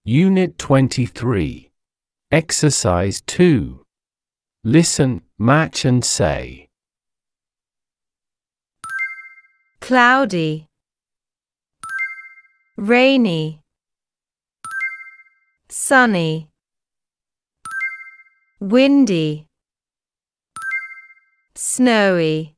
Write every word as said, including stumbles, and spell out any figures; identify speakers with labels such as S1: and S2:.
S1: Unit twenty-three. Exercise two. Listen, match and say.
S2: Cloudy, rainy, sunny, windy, snowy.